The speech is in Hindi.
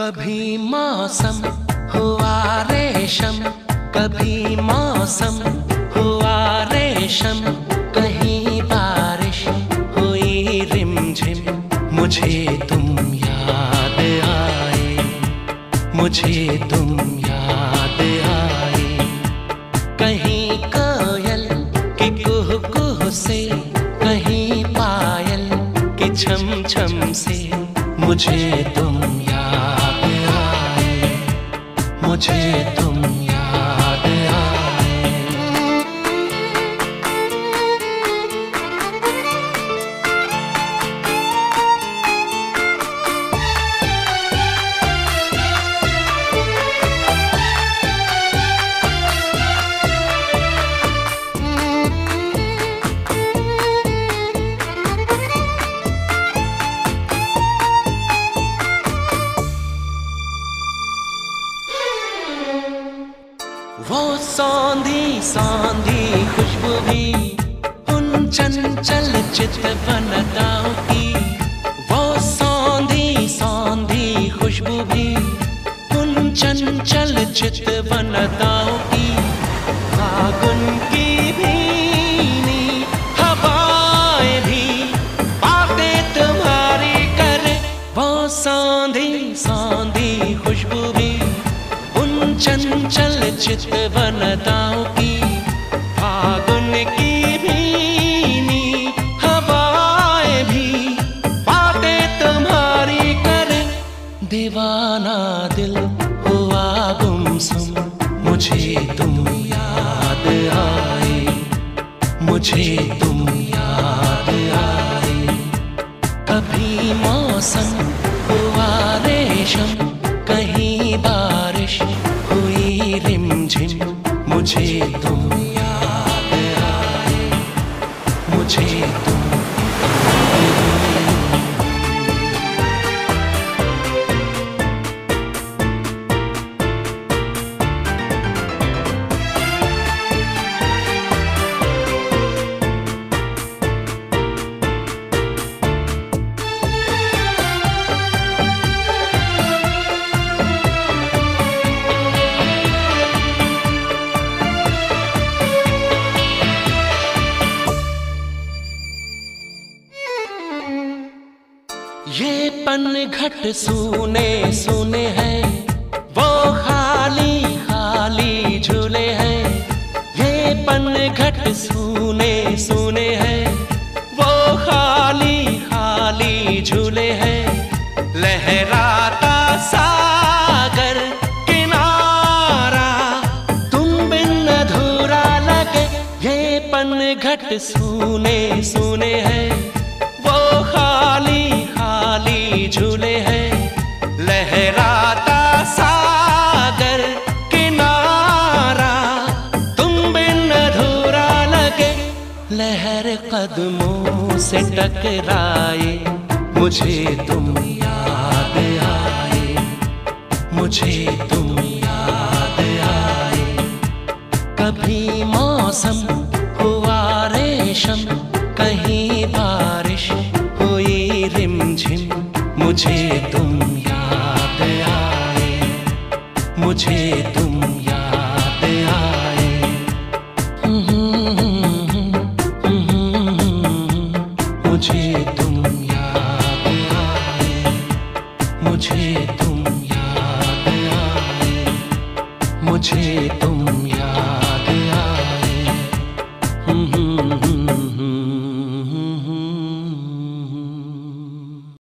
कभी मौसम हुआ रेशम, कभी मौसम हुआ रेशम, कहीं बारिश हुई रिमझिम। मुझे तुम याद आए, मुझे तुम याद आए। कहीं कोयल की कुहू कुहू से, कहीं पायल की छम छम से, मुझे तुम याद आए, मुझे तुम याद आए। वो सौंधी सौंधी खुशबू भी उन चंचल चितवनताओं की, वो सौंधी सौंधी खुशबू भी उन चंचल चितवनताओं की। फागुन की भीनी हवाएं भी बातें तुम्हारी करे, वो सौंधी सौंधी खुशबू भी उन चंचल चितवनताओं की। फागुन की भीनी हवाएं भी बातें तुम्हारी करे। दीवाना दिल हुआ गुमसुम, मुझे तुम याद आए, मुझे तुम याद आए। कभी मौसम हुआ रेशम, कहीं बारिश हुई रिमझिम। मुझे तुम याद आए, मुझे तुम ये पनघट सूने सूने हैं, वो खाली खाली झूले हैं। ये पनघट सूने सूने हैं, वो खाली खाली झूले हैं। लहराता सागर किनारा तुम बिन अधूरा लगे। ये पनघट सूने सूने हैं, वो खाली खाली झूले हैं। लहराता सागर किनारा तुम बिन अधूरा लगे। लहर कदमों से टकराए, मुझे तुम याद आए, मुझे तुम याद आए। कभी मौसम हुआ रेशम, कहीं बारिश हुई रिमझिम। मुझे तुम याद आए, मुझे तुम याद आए। मुझे तुम याद आए, मुझे तुम याद आए, मुझे तुम याद